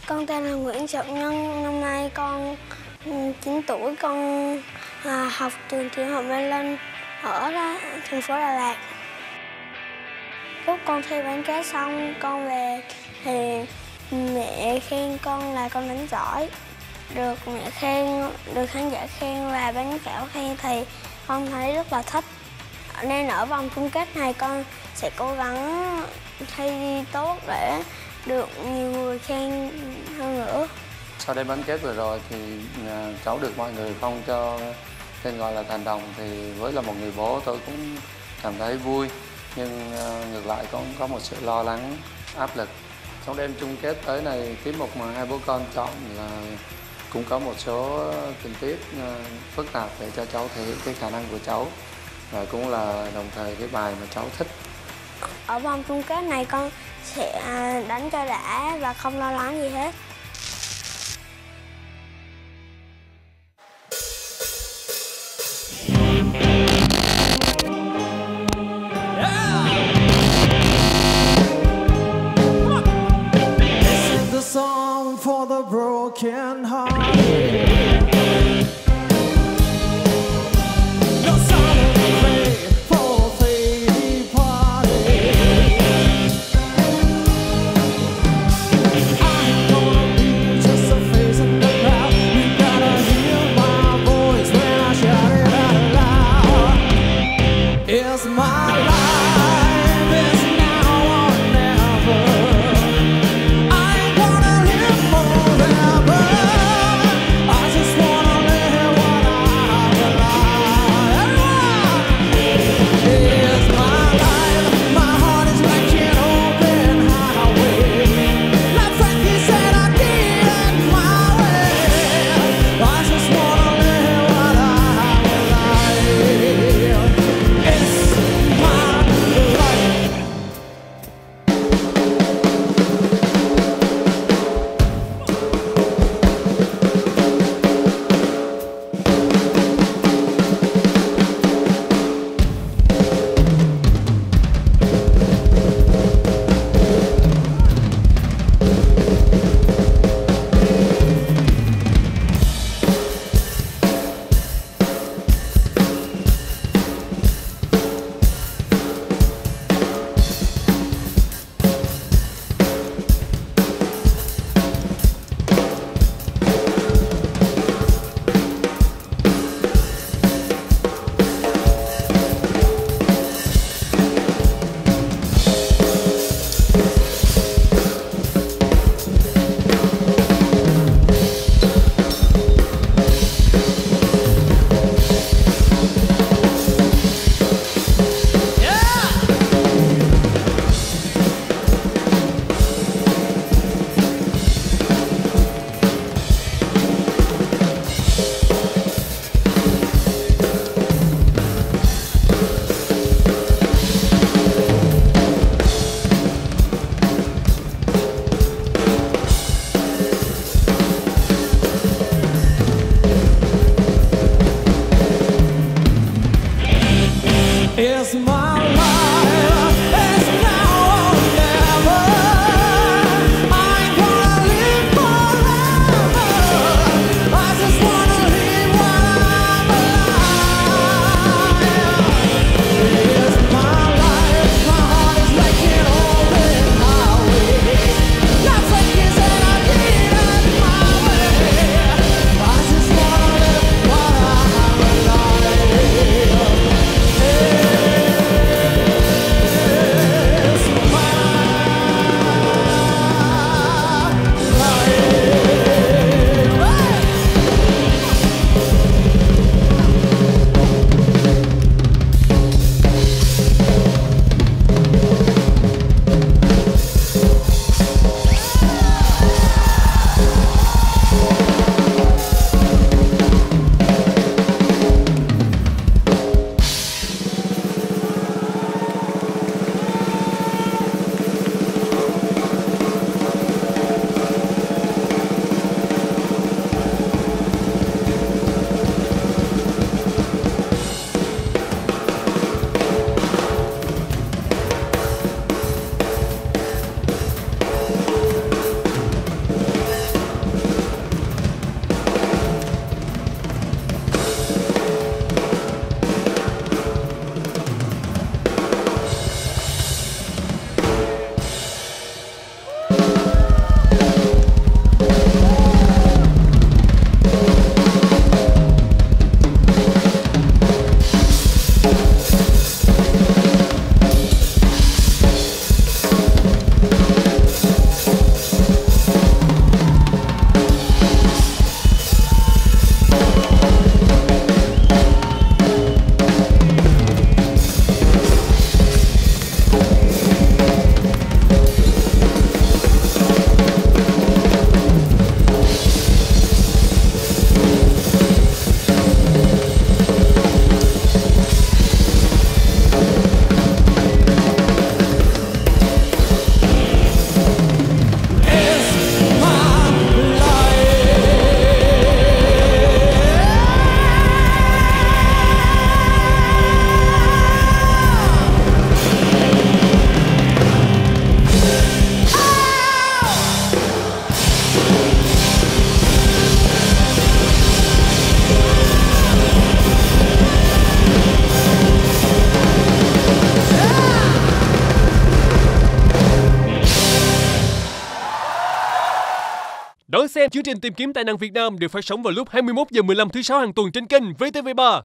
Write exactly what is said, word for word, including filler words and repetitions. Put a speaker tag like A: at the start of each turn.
A: Con tên là Nguyễn Trọng Nhân, năm nay con chín tuổi, con à, học trường tiểu học Mê Linh ở đó, thành phố Đà Lạt. Lúc con thi bán kết xong, con về thì mẹ khen con là con đánh giỏi. Được mẹ khen, được khán giả khen và ban giám khảo khen thì con thấy rất là thích. Nên ở vòng chung kết này con sẽ cố gắng thi tốt để được nhiều người khen hơn nữa.
B: Sau đêm bán kết vừa rồi thì cháu được mọi người phong cho tên gọi là thần đồng, thì với là một người bố tôi cũng cảm thấy vui, nhưng ngược lại cũng có một sự lo lắng, áp lực. Trong đêm chung kết tới này, tiết mục mà hai bố con chọn là cũng có một số tình tiết phức tạp để cho cháu thể hiện cái khả năng của cháu, và cũng là đồng thời cái bài mà cháu thích.
A: Ở vòng chung kết này con sẽ đánh cho đã và không lo lắng gì hết.
C: Song for the broken hearted. No song to play for the departed. I'm gonna be just a face in the crowd. You gotta hear my voice when I shout it out loud. It's my life, it's now or never. Forever.
D: Đón xem chương trình Tìm kiếm tài năng Việt Nam được phát sóng vào lúc hai mươi mốt giờ mười lăm thứ sáu hàng tuần trên kênh vê tê vê ba.